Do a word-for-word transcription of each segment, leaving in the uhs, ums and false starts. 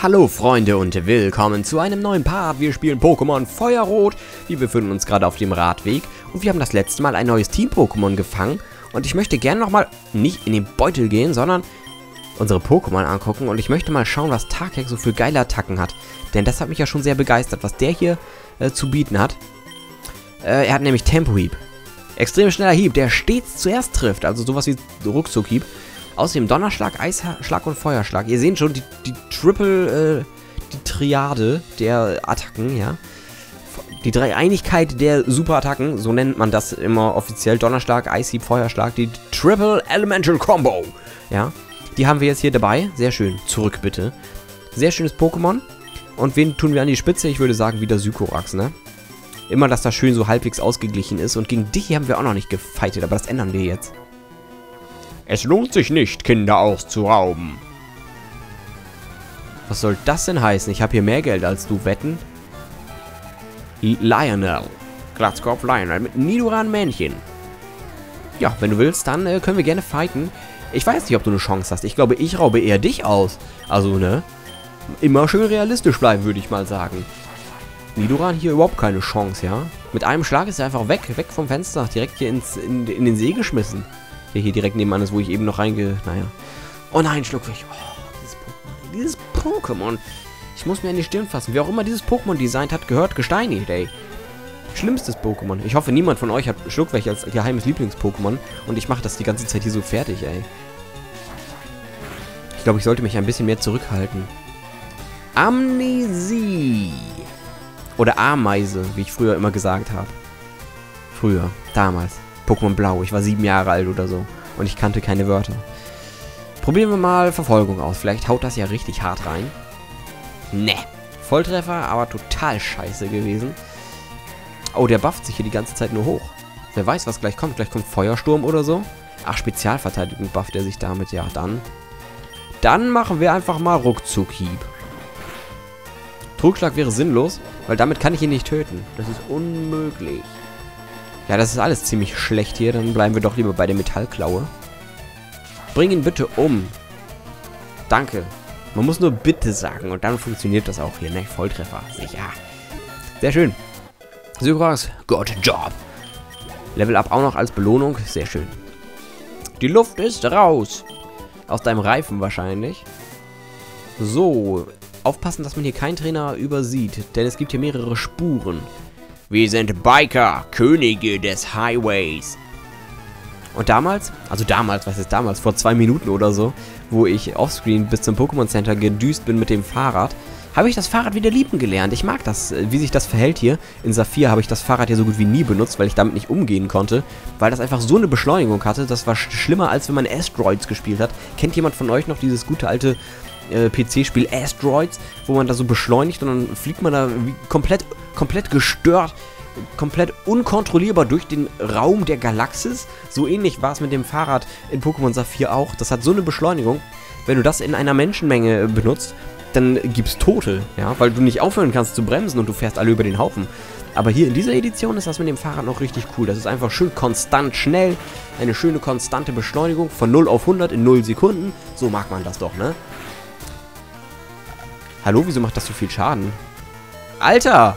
Hallo Freunde und willkommen zu einem neuen Part. Wir spielen Pokémon Feuerrot. Wir befinden uns gerade auf dem Radweg und wir haben das letzte Mal ein neues Team-Pokémon gefangen. Und ich möchte gerne nochmal nicht in den Beutel gehen, sondern unsere Pokémon angucken. Und ich möchte mal schauen, was Tarkek so für geile Attacken hat. Denn das hat mich ja schon sehr begeistert, was der hier äh, zu bieten hat. Äh, er hat nämlich Tempo-Hieb. Extrem schneller Hieb, der stets zuerst trifft. Also sowas wie Ruckzuck-Hieb. Außerdem Donnerschlag, Eisschlag und Feuerschlag. Ihr seht schon, die, die Triple, äh, die Triade der Attacken, ja. Die Dreieinigkeit der Superattacken, so nennt man das immer offiziell. Donnerschlag, Eishieb, Feuerschlag, die Triple Elemental Combo, ja. Die haben wir jetzt hier dabei. Sehr schön. Zurück bitte. Sehr schönes Pokémon. Und wen tun wir an die Spitze? Ich würde sagen, wieder Sycorax, ne? Immer, dass das schön so halbwegs ausgeglichen ist. Und gegen dich haben wir auch noch nicht gefightet, aber das ändern wir jetzt. Es lohnt sich nicht, Kinder auszurauben. Was soll das denn heißen? Ich habe hier mehr Geld als du, wetten? Lionel. Glatzkopf Lionel mit Nidoran Männchen. Ja, wenn du willst, dann äh, können wir gerne fighten. Ich weiß nicht, ob du eine Chance hast. Ich glaube, ich raube eher dich aus. Also, ne? Immer schön realistisch bleiben, würde ich mal sagen. Nidoran hier überhaupt keine Chance, ja? Mit einem Schlag ist er einfach weg. Weg vom Fenster. Direkt hier ins, in, in den See geschmissen. Der hier direkt nebenan ist, wo ich eben noch reinge... Naja. Oh nein, Schluckwig. Oh, dieses Pokémon. Dieses Pokémon. Ich muss mir an die Stirn fassen. Wer auch immer dieses Pokémon designt hat, gehört gesteinigt, ey. Schlimmstes Pokémon. Ich hoffe, niemand von euch hat Schluckwig als geheimes Lieblings-Pokémon. Und ich mache das die ganze Zeit hier so fertig, ey. Ich glaube, ich sollte mich ein bisschen mehr zurückhalten. Amnesie. Oder Ameise, wie ich früher immer gesagt habe. Früher. Damals. Pokémon Blau. Ich war sieben Jahre alt oder so. Und ich kannte keine Wörter. Probieren wir mal Verfolgung aus. Vielleicht haut das ja richtig hart rein. Ne. Volltreffer, aber total scheiße gewesen. Oh, der bufft sich hier die ganze Zeit nur hoch. Wer weiß, was gleich kommt. Gleich kommt Feuersturm oder so. Ach, Spezialverteidigung bufft er sich damit. Ja, dann. Dann machen wir einfach mal Ruckzuck-Hieb. Trugschlag wäre sinnlos, weil damit kann ich ihn nicht töten. Das ist unmöglich. Ja, das ist alles ziemlich schlecht hier. Dann bleiben wir doch lieber bei der Metallklaue. Bring ihn bitte um. Danke. Man muss nur bitte sagen und dann funktioniert das auch hier, ne? Volltreffer. Sicher. Sehr schön. Sycorax, good job. Level Up auch noch als Belohnung. Sehr schön. Die Luft ist raus. Aus deinem Reifen wahrscheinlich. So. Aufpassen, dass man hier keinen Trainer übersieht, denn es gibt hier mehrere Spuren. Wir sind Biker, Könige des Highways. Und damals, also damals, was ist damals, vor zwei Minuten oder so, wo ich offscreen bis zum Pokémon Center gedüst bin mit dem Fahrrad, habe ich das Fahrrad wieder lieben gelernt. Ich mag das, wie sich das verhält hier. In Saphir habe ich das Fahrrad ja so gut wie nie benutzt, weil ich damit nicht umgehen konnte, weil das einfach so eine Beschleunigung hatte. Das war sch schlimmer, als wenn man Asteroids gespielt hat. Kennt jemand von euch noch dieses gute alte äh, P C-Spiel Asteroids, wo man da so beschleunigt und dann fliegt man da wie komplett, komplett gestört, komplett unkontrollierbar durch den Raum der Galaxis. So ähnlich war es mit dem Fahrrad in Pokémon Saphir auch. Das hat so eine Beschleunigung. Wenn du das in einer Menschenmenge benutzt, dann gibt's Tote, ja, weil du nicht aufhören kannst zu bremsen und du fährst alle über den Haufen. Aber hier in dieser Edition ist das mit dem Fahrrad noch richtig cool. Das ist einfach schön konstant schnell. Eine schöne konstante Beschleunigung von null auf hundert in null Sekunden. So mag man das doch, ne? Hallo, wieso macht das so viel Schaden? Alter!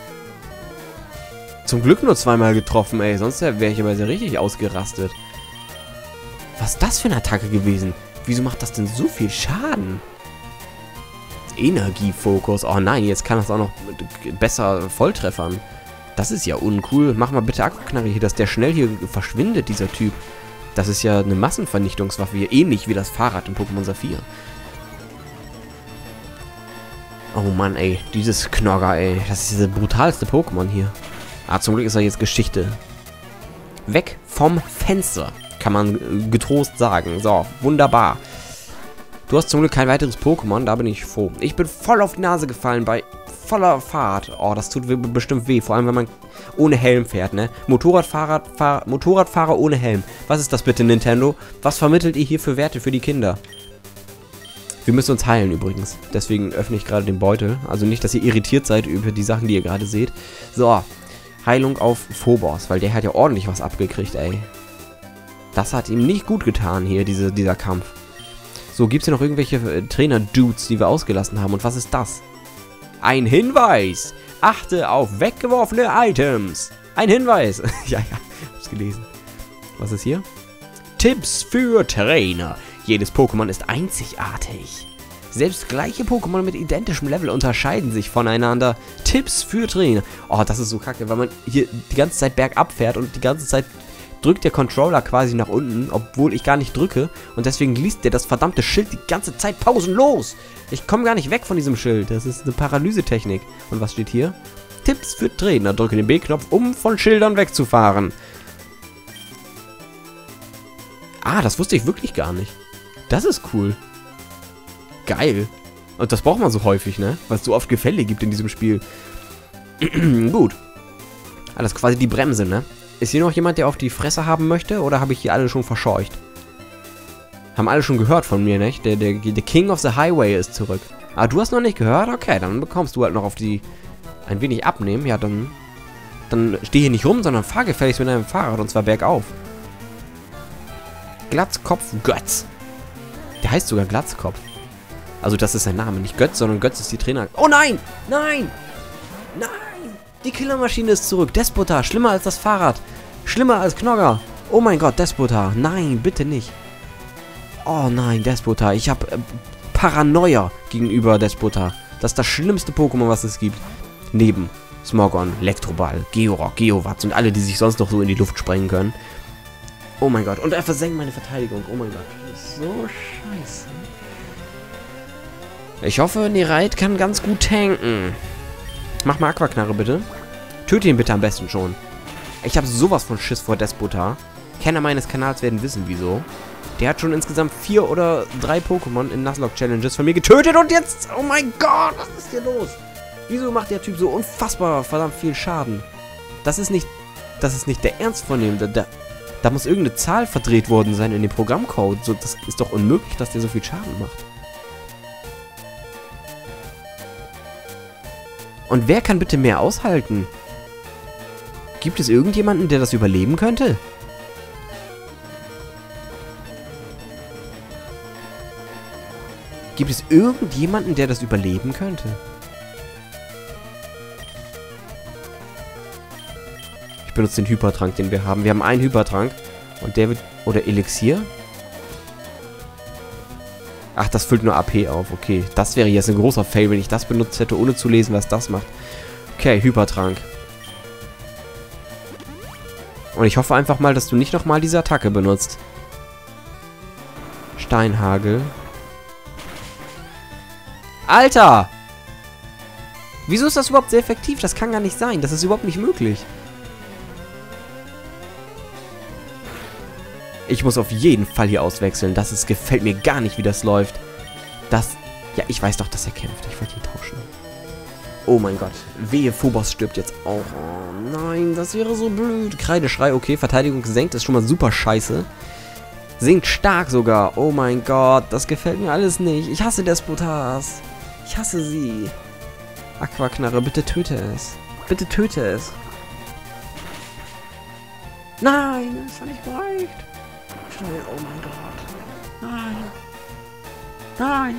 Zum Glück nur zweimal getroffen, ey. Sonst wäre ich aber sehr richtig ausgerastet. Was ist das für eine Attacke gewesen? Wieso macht das denn so viel Schaden? Energiefokus. Oh nein, jetzt kann das auch noch besser volltreffern. Das ist ja uncool. Mach mal bitte Akkuknarre hier, dass der schnell hier verschwindet, dieser Typ. Das ist ja eine Massenvernichtungswaffe hier. Ähnlich wie das Fahrrad in Pokémon Saphir. Oh Mann, ey. Dieses Knogger, ey. Das ist das brutalste Pokémon hier. Ah, zum Glück ist er jetzt Geschichte. Weg vom Fenster, kann man getrost sagen. So, wunderbar. Du hast zum Glück kein weiteres Pokémon, da bin ich froh. Ich bin voll auf die Nase gefallen bei voller Fahrt. Oh, das tut bestimmt weh, vor allem wenn man ohne Helm fährt, ne? Motorradfahrer, Fahr Motorradfahrer ohne Helm. Was ist das bitte, Nintendo? Was vermittelt ihr hier für Werte für die Kinder? Wir müssen uns heilen übrigens. Deswegen öffne ich gerade den Beutel. Also nicht, dass ihr irritiert seid über die Sachen, die ihr gerade seht. So, Heilung auf Phobos, weil der hat ja ordentlich was abgekriegt, ey. Das hat ihm nicht gut getan hier, diese, dieser Kampf. So, gibt es hier noch irgendwelche äh, Trainer-Dudes, die wir ausgelassen haben? Und was ist das? Ein Hinweis! Achte auf weggeworfene Items! Ein Hinweis! ja, ja, hab's gelesen. Was ist hier? Tipps für Trainer. Jedes Pokémon ist einzigartig. Selbst gleiche Pokémon mit identischem Level unterscheiden sich voneinander. Tipps für Trainer. Oh, das ist so kacke, weil man hier die ganze Zeit bergab fährt und die ganze Zeit drückt der Controller quasi nach unten, obwohl ich gar nicht drücke. Und deswegen liest der das verdammte Schild die ganze Zeit pausenlos. Ich komme gar nicht weg von diesem Schild. Das ist eine Paralysetechnik. Und was steht hier? Tipps für Trainer. Drücke den B-Knopf, um von Schildern wegzufahren. Ah, das wusste ich wirklich gar nicht. Das ist cool. Geil. Und das braucht man so häufig, ne? Weil es so oft Gefälle gibt in diesem Spiel. Gut. Ah, das ist quasi die Bremse, ne? Ist hier noch jemand, der auf die Fresse haben möchte? Oder habe ich hier alle schon verscheucht? Haben alle schon gehört von mir, nicht? Der, der, der King of the Highway ist zurück. Ah, du hast noch nicht gehört? Okay, dann bekommst du halt noch auf die... Ein wenig abnehmen. Ja, dann... Dann steh hier nicht rum, sondern fahr gefälligst mit deinem Fahrrad. Und zwar bergauf. Glatzkopf Götz. Der heißt sogar Glatzkopf. Also das ist sein Name. Nicht Götz, sondern Götz ist die Trainer... Oh nein! Nein! Nein! Die Killermaschine ist zurück. Despota, schlimmer als das Fahrrad. Schlimmer als Knogger. Oh mein Gott, Despota. Nein, bitte nicht. Oh nein, Despota. Ich habe äh, Paranoia gegenüber Despota. Das ist das schlimmste Pokémon, was es gibt. Neben Smogon, Elektroball, Georock, Geowatz und alle, die sich sonst noch so in die Luft sprengen können. Oh mein Gott. Und er versenkt meine Verteidigung. Oh mein Gott. Das ist so scheiße. Ich hoffe, Nereit kann ganz gut tanken. Mach mal Aquaknarre, bitte. Töte ihn bitte am besten schon. Ich habe sowas von Schiss vor Despota. Kenner meines Kanals werden wissen, wieso. Der hat schon insgesamt vier oder drei Pokémon in Nuzlocke-Challenges von mir getötet und jetzt... Oh mein Gott, was ist hier los? Wieso macht der Typ so unfassbar verdammt viel Schaden? Das ist nicht... Das ist nicht der Ernst von dem. Da, da, da muss irgendeine Zahl verdreht worden sein in dem Programmcode. So, das ist doch unmöglich, dass der so viel Schaden macht. Und wer kann bitte mehr aushalten? Gibt es irgendjemanden, der das überleben könnte? Gibt es irgendjemanden, der das überleben könnte? Ich benutze den Hypertrank, den wir haben. Wir haben einen Hypertrank. Und der wird... Oder Elixier? Ach, das füllt nur A P auf. Okay, das wäre jetzt ein großer Fail, wenn ich das benutzt hätte, ohne zu lesen, was das macht. Okay, Hypertrank. Und ich hoffe einfach mal, dass du nicht nochmal diese Attacke benutzt. Steinhagel. Alter! Wieso ist das überhaupt sehr effektiv? Das kann gar nicht sein. Das ist überhaupt nicht möglich. Ich muss auf jeden Fall hier auswechseln. Das ist, gefällt mir gar nicht, wie das läuft. Das... Ja, ich weiß doch, dass er kämpft. Ich wollte ihn tauschen. Oh mein Gott. Wehe, Phobos stirbt jetzt auch. Oh nein, das wäre so blöd. Kreideschrei, okay. Verteidigung gesenkt, ist schon mal super scheiße. Sinkt stark sogar. Oh mein Gott, das gefällt mir alles nicht. Ich hasse Despotas. Ich hasse sie. Aquaknarre, bitte töte es. Bitte töte es. Nein, das hat nicht gereicht. Schnell, oh mein Gott. Nein. Nein.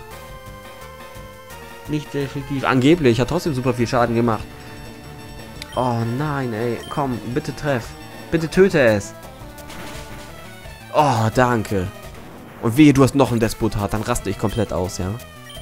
Nicht sehr effektiv. Angeblich, hat trotzdem super viel Schaden gemacht. Oh nein, ey. Komm, bitte treff. Bitte töte es. Oh, danke. Und wehe, du hast noch ein Despotat, dann raste ich komplett aus, ja?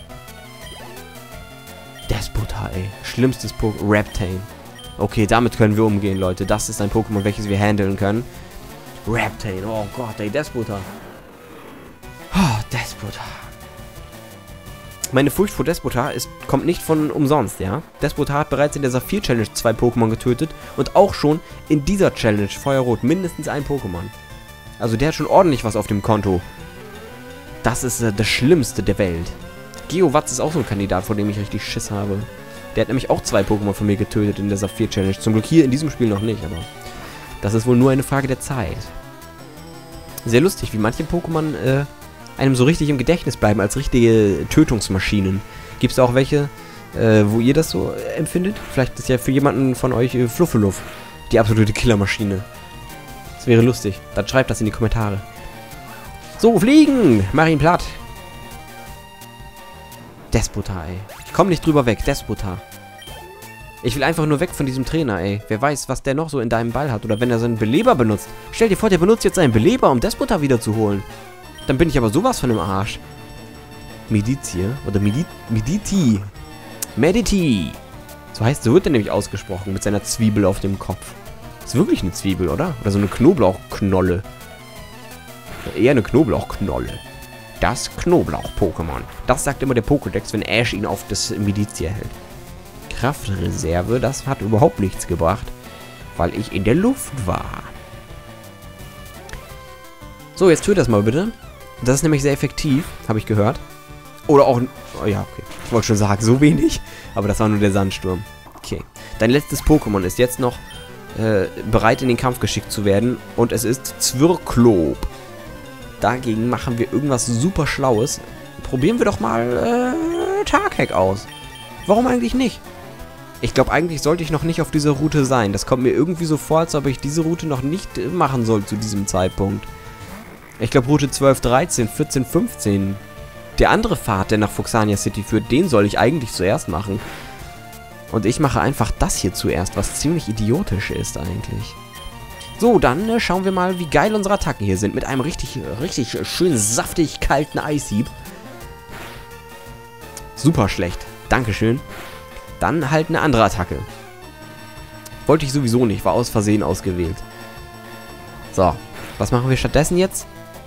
Despotat, ey. Schlimmstes Pokémon. Reptane. Okay, damit können wir umgehen, Leute. Das ist ein Pokémon, welches wir handeln können. Reptane. Oh Gott, ey, Despota. Oh, Despota. Meine Furcht vor Despota ist, kommt nicht von umsonst, ja? Despota hat bereits in der Saphir-Challenge zwei Pokémon getötet und auch schon in dieser Challenge, Feuerrot, mindestens ein Pokémon. Also der hat schon ordentlich was auf dem Konto. Das ist äh, das Schlimmste der Welt. Geowatz ist auch so ein Kandidat, vor dem ich richtig Schiss habe. Der hat nämlich auch zwei Pokémon von mir getötet in der Saphir-Challenge. Zum Glück hier in diesem Spiel noch nicht, aber das ist wohl nur eine Frage der Zeit. Sehr lustig, wie manche Pokémon äh, einem so richtig im Gedächtnis bleiben, als richtige Tötungsmaschinen. Gibt es auch welche, äh, wo ihr das so äh, empfindet? Vielleicht ist ja für jemanden von euch äh, Fluffeluff die absolute Killermaschine. Das wäre lustig. Dann schreibt das in die Kommentare. So, fliegen! Mach ihn platt. Despota, ey. Ich komme nicht drüber weg. Despota. Ich will einfach nur weg von diesem Trainer, ey. Wer weiß, was der noch so in deinem Ball hat. Oder wenn er seinen Beleber benutzt. Stell dir vor, der benutzt jetzt seinen Beleber, um Despota wiederzuholen. Dann bin ich aber sowas von im Arsch. Medici. Oder Medi Mediti. Mediti. So heißt, so wird er nämlich ausgesprochen. Mit seiner Zwiebel auf dem Kopf. Ist wirklich eine Zwiebel, oder? Oder so eine Knoblauchknolle. Eher eine Knoblauchknolle. Das Knoblauch-Pokémon. Das sagt immer der Pokédex, wenn Ash ihn auf das Medici hält. Kraftreserve, das hat überhaupt nichts gebracht, weil ich in der Luft war. So, jetzt tue das mal bitte. Das ist nämlich sehr effektiv, habe ich gehört. Oder auch... Oh ja, okay. Ich wollte schon sagen, so wenig. Aber das war nur der Sandsturm. Okay. Dein letztes Pokémon ist jetzt noch äh, bereit, in den Kampf geschickt zu werden. Und es ist Zwirklob. Dagegen machen wir irgendwas super Schlaues. Probieren wir doch mal äh, Taghack aus. Warum eigentlich nicht? Ich glaube, eigentlich sollte ich noch nicht auf dieser Route sein. Das kommt mir irgendwie so vor, als ob ich diese Route noch nicht äh, machen soll zu diesem Zeitpunkt. Ich glaube, Route zwölf, dreizehn, vierzehn, fünfzehn. Der andere Pfad, der nach Fuxania City führt, den soll ich eigentlich zuerst machen. Und ich mache einfach das hier zuerst, was ziemlich idiotisch ist eigentlich. So, dann äh, schauen wir mal, wie geil unsere Attacken hier sind. Mit einem richtig, richtig schön saftig kalten Eishieb. Super schlecht. Dankeschön. Dann halt eine andere Attacke. Wollte ich sowieso nicht, war aus Versehen ausgewählt. So, was machen wir stattdessen jetzt?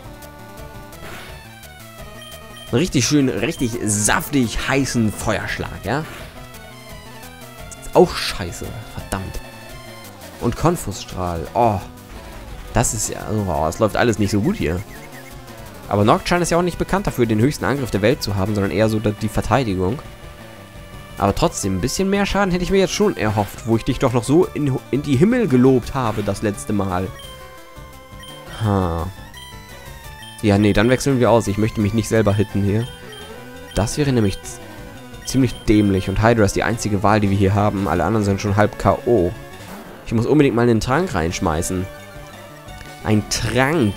Einen richtig schön, richtig saftig heißen Feuerschlag, ja? Ist auch scheiße, verdammt. Und Konfusstrahl, oh. Das ist ja, oh, es läuft alles nicht so gut hier. Aber Nocturne ist ja auch nicht bekannt dafür, den höchsten Angriff der Welt zu haben, sondern eher so die Verteidigung. Aber trotzdem, ein bisschen mehr Schaden hätte ich mir jetzt schon erhofft, wo ich dich doch noch so in, in die Himmel gelobt habe das letzte Mal. Ha. Ja, nee, dann wechseln wir aus. Ich möchte mich nicht selber hitten hier. Das wäre nämlich ziemlich dämlich. Und Hydra ist die einzige Wahl, die wir hier haben. Alle anderen sind schon halb K O Ich muss unbedingt mal einen Trank reinschmeißen. Ein Trank.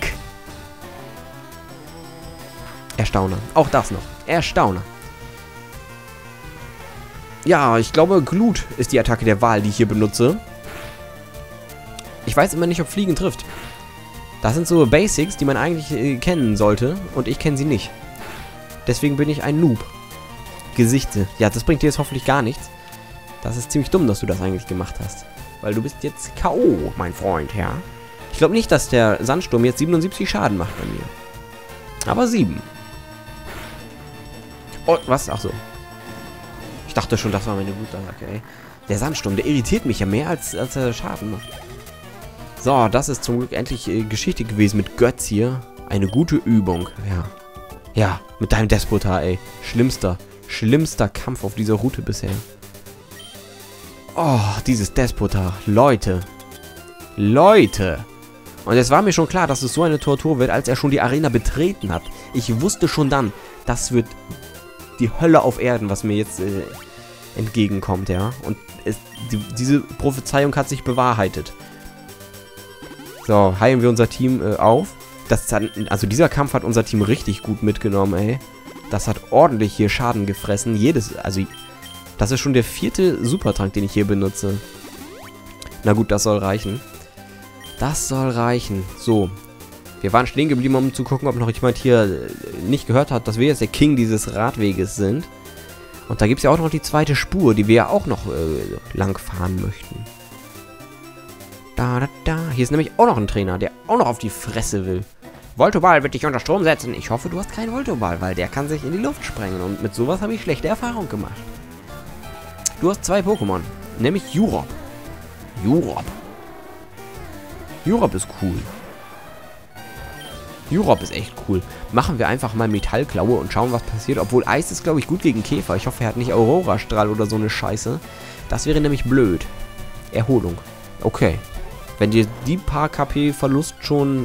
Erstauner. Auch das noch. Erstauner. Ja, ich glaube, Glut ist die Attacke der Wahl, die ich hier benutze. Ich weiß immer nicht, ob Fliegen trifft. Das sind so Basics, die man eigentlich äh, kennen sollte. Und ich kenne sie nicht. Deswegen bin ich ein Noob. Gesichte. Ja, das bringt dir jetzt hoffentlich gar nichts. Das ist ziemlich dumm, dass du das eigentlich gemacht hast. Weil du bist jetzt K O, mein Freund, ja. Ich glaube nicht, dass der Sandsturm jetzt siebenundsiebzig Schaden macht bei mir. Aber sieben. Oh, was? Ach so. Ich dachte schon, das war meine Blutattacke, ey. Der Sandsturm, der irritiert mich ja mehr, als, als er Schaden macht. So, das ist zum Glück endlich äh, Geschichte gewesen mit Götz hier. Eine gute Übung, ja. Ja, mit deinem Despota, ey. Schlimmster, schlimmster Kampf auf dieser Route bisher. Oh, dieses Despota. Leute. Leute. Und es war mir schon klar, dass es so eine Tortur wird, als er schon die Arena betreten hat. Ich wusste schon dann, das wird die Hölle auf Erden, was mir jetzt äh, entgegenkommt, ja. Und es, die, diese Prophezeiung hat sich bewahrheitet. So, heilen wir unser Team äh, auf. Das hat, also dieser Kampf hat unser Team richtig gut mitgenommen, ey. Das hat ordentlich hier Schaden gefressen. Jedes, also, das ist schon der vierte Supertrank, den ich hier benutze. Na gut, das soll reichen. Das soll reichen. So. Wir waren stehen geblieben, um zu gucken, ob noch jemand hier nicht gehört hat, dass wir jetzt der King dieses Radweges sind. Und da gibt es ja auch noch die zweite Spur, die wir ja auch noch äh, lang fahren möchten. Da, da, da. Hier ist nämlich auch noch ein Trainer, der auch noch auf die Fresse will. Voltoball wird dich unter Strom setzen. Ich hoffe, du hast keinen Voltoball, weil der kann sich in die Luft sprengen. Und mit sowas habe ich schlechte Erfahrungen gemacht. Du hast zwei Pokémon, nämlich Jurop. Jurop. Jurop ist cool. Jurop ist echt cool. Machen wir einfach mal Metallklaue und schauen, was passiert. Obwohl Eis ist, glaube ich, gut gegen Käfer. Ich hoffe, er hat nicht Aurora-Strahl oder so eine Scheiße. Das wäre nämlich blöd. Erholung. Okay. Wenn dir die paar K P-Verlust schon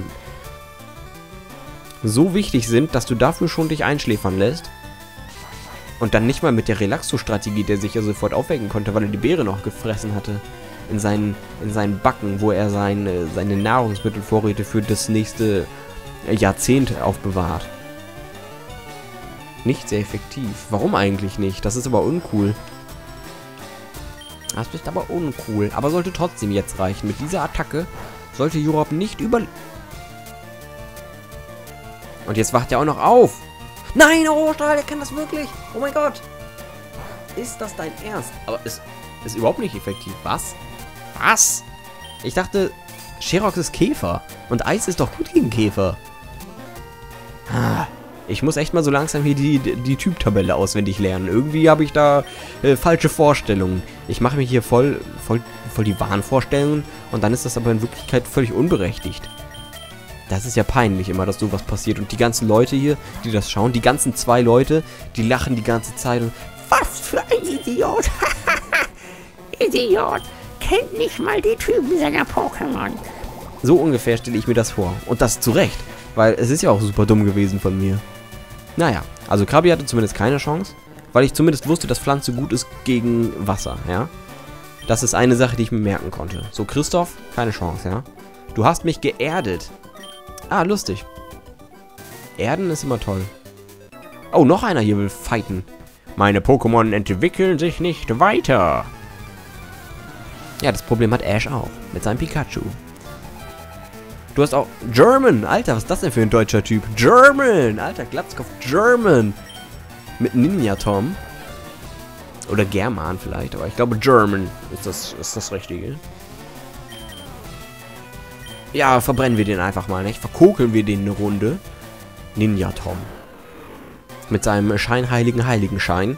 so wichtig sind, dass du dafür schon dich einschläfern lässt. Und dann nicht mal mit der Relaxo-Strategie, der sich ja sofort aufwecken konnte, weil er die Beere noch gefressen hatte. In seinen, in seinen Backen, wo er seine, seine Nahrungsmittelvorräte für das nächste Jahrzehnt aufbewahrt. Nicht sehr effektiv. Warum eigentlich nicht? Das ist aber uncool. Das ist aber uncool. Aber sollte trotzdem jetzt reichen. Mit dieser Attacke sollte Jurop nicht über... Und jetzt wacht er auch noch auf. Nein, oh, Stahl, der kann das wirklich. Oh mein Gott. Ist das dein Ernst? Aber es ist überhaupt nicht effektiv. Was? Was? Ich dachte, Sherox ist Käfer. Und Eis ist doch gut gegen Käfer. Ah, ich muss echt mal so langsam hier die, die, die Typtabelle auswendig lernen. Irgendwie habe ich da äh, falsche Vorstellungen. Ich mache mir hier voll, voll, voll die Wahnvorstellungen. Und dann ist das aber in Wirklichkeit völlig unberechtigt. Das ist ja peinlich immer, dass sowas passiert. Und die ganzen Leute hier, die das schauen, die ganzen zwei Leute, die lachen die ganze Zeit. Und was für ein Idiot! Idiot! Kennt nicht mal die Typen seiner Pokémon. So ungefähr stelle ich mir das vor. Und das zu Recht. Weil es ist ja auch super dumm gewesen von mir. Naja, also Krabi hatte zumindest keine Chance. Weil ich zumindest wusste, dass Pflanze gut ist gegen Wasser, ja. Das ist eine Sache, die ich mir merken konnte. So, Christoph, keine Chance, ja. Du hast mich geerdet. Ah, lustig. Erden ist immer toll. Oh, noch einer hier will fighten. Meine Pokémon entwickeln sich nicht weiter. Ja, das Problem hat Ash auch. Mit seinem Pikachu. Du hast auch... German! Alter, was ist das denn für ein deutscher Typ? German! Alter, Glatzkopf German! Mit Ninja Tom. Oder German vielleicht, aber ich glaube German ist das, ist das Richtige. Ja, verbrennen wir den einfach mal, nicht? Verkokeln wir den eine Runde. Ninja Tom. Mit seinem scheinheiligen Heiligenschein.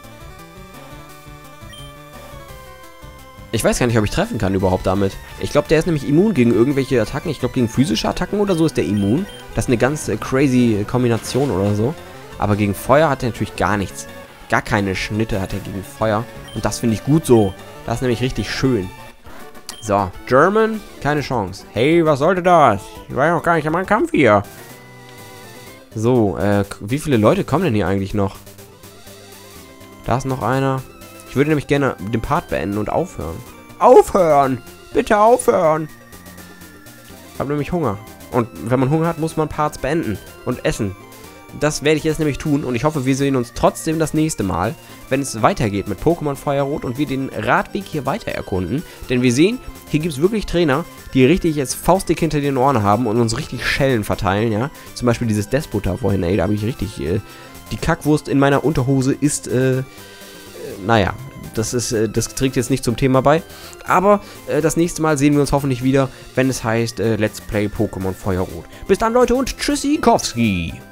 Ich weiß gar nicht, ob ich treffen kann überhaupt damit. Ich glaube, der ist nämlich immun gegen irgendwelche Attacken. Ich glaube, gegen physische Attacken oder so ist der immun. Das ist eine ganz äh, crazy Kombination oder so. Aber gegen Feuer hat er natürlich gar nichts. Gar keine Schnitte hat er gegen Feuer. Und das finde ich gut so. Das ist nämlich richtig schön. So, German, keine Chance. Hey, was sollte das? Ich war ja noch gar nicht in meinem Kampf hier. So, äh, wie viele Leute kommen denn hier eigentlich noch? Da ist noch einer. Ich würde nämlich gerne den Part beenden und aufhören. Aufhören! Bitte aufhören! Ich habe nämlich Hunger. Und wenn man Hunger hat, muss man Parts beenden und essen. Das werde ich jetzt nämlich tun und ich hoffe, wir sehen uns trotzdem das nächste Mal, wenn es weitergeht mit Pokémon Feuerrot und wir den Radweg hier weiter erkunden. Denn wir sehen, hier gibt es wirklich Trainer, die richtig jetzt faustdick hinter den Ohren haben und uns richtig Schellen verteilen, ja. Zum Beispiel dieses Despota vorhin, ey, da habe ich richtig... Äh, die Kackwurst in meiner Unterhose ist, äh, äh naja, das ist, äh, das trägt jetzt nicht zum Thema bei. Aber äh, das nächste Mal sehen wir uns hoffentlich wieder, wenn es heißt äh, Let's Play Pokémon Feuerrot. Bis dann, Leute, und Tschüssikowski!